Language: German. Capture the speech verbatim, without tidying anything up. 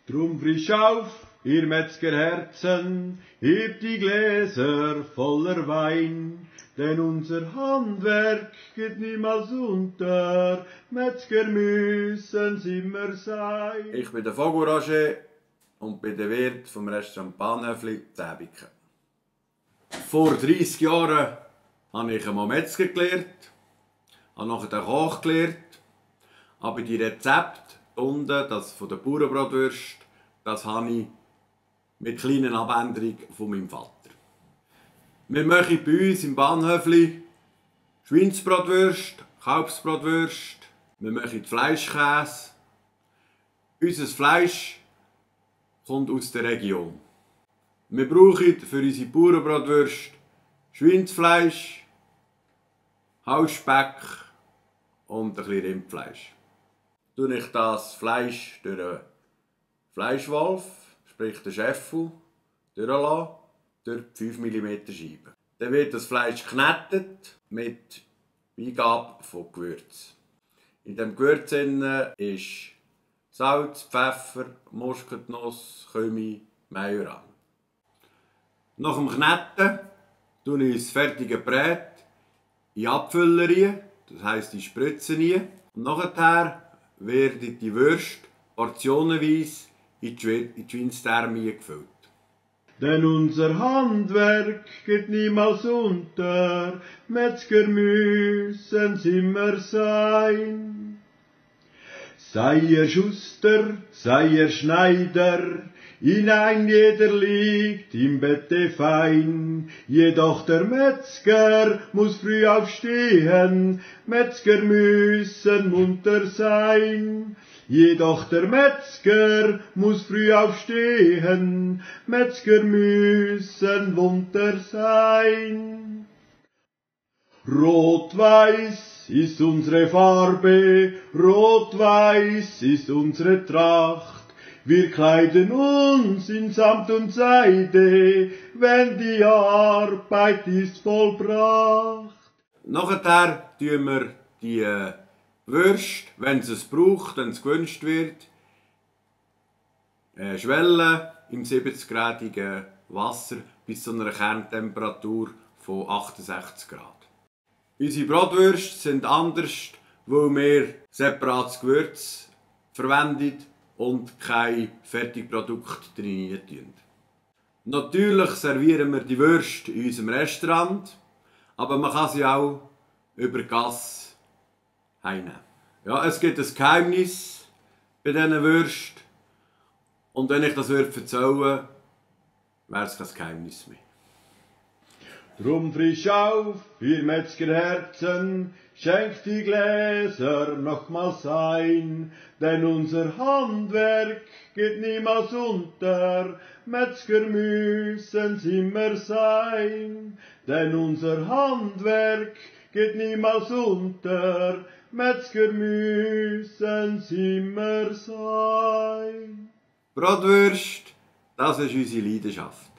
Drum frisch auf, ihr Metzgerherzen, hebt die Gläser voller Wein, denn unser Handwerk geht niemals unter, Metzger müssen's immer sein. Ich bin der Vogel Roger und bin der Wirt vom Restaurant Bahnhöfli Zäbiken. Vor dreissig Jahren habe ich einmal Metzger gelernt, habe nachher den Koch gelernt, aber die Rezepte unten, das von der Bauernbratwürst, das habe ich mit kleinen Abänderungen von meinem Vater. Wir machen bei uns im Bahnhöfli Schweinsbratwürst, Kalbsbratwürst, wir machen Fleischkäse. Unser Fleisch kommt aus der Region. Wir brauchen für unsere Bauernbratwürst Schweinsfleisch, Hausspeck und ein bisschen Rindfleisch. Tue ich das Fleisch durch einen Fleischwolf, sprich den Scheffel, durchlassen, durch fünf Millimeter Scheiben. Dann wird das Fleisch geknetet mit Beigabe von Gewürz. In diesem Gewürz ist Salz, Pfeffer, Muskatnuss, Kümmel, Majoran. Nach dem Kneten tue ich das fertige Brät in Abfüllerie, das heisst in Spritzen rein. Und nachher werden die Würste portionenweise in die Schweinstärme gefüllt. Denn unser Handwerk geht niemals unter, Metzger müssen's immer sein. Sei er Schuster, sei er Schneider, hinein jeder liegt im Bette fein. Jedoch der Metzger muss früh aufstehen, Metzger müssen munter sein. Jedoch der Metzger muss früh aufstehen, Metzger müssen munter sein. Rot-Weiß ist unsere Farbe, Rot-Weiß ist unsere Tracht. Wir kleiden uns in Samt und Seide, wenn die Arbeit ist vollbracht. Nachher tun wir die äh, Würste, wenn es es braucht, wenn es gewünscht wird, äh, schwellen im siebzig-gradigen Wasser bis zu einer Kerntemperatur von achtundsechzig Grad. Unsere Bratwürste sind anders, weil wir separates Gewürz verwenden und kein Fertigprodukt drin tun. Natürlich servieren wir die Würste in unserem Restaurant, aber man kann sie auch über Gas heimnehmen. Ja, es gibt ein Geheimnis bei diesen Würsten und wenn ich das erzählen würde, wäre es kein Geheimnis mehr. Drum frisch auf, ihr Metzgerherzen, schenkt die Gläser nochmals ein, denn unser Handwerk geht niemals unter, Metzger müssen's immer sein. Denn unser Handwerk geht niemals unter, Metzger müssen's immer sein. Bratwürste, das ist unsere Leidenschaft.